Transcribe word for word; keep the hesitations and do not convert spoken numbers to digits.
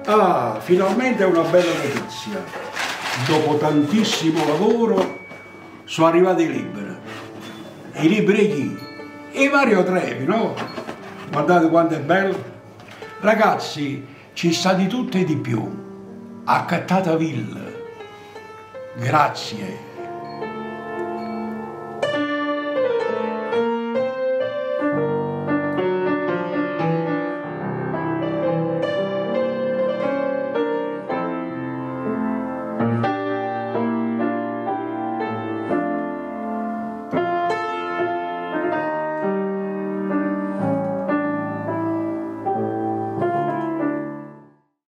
Ah, finalmente è una bella notizia. Dopo tantissimo lavoro sono arrivati i libri. I libri chi? E Mario Trevi, no? Guardate quanto è bello. Ragazzi, ci sta di tutto e di più. Accattata Villa. Grazie.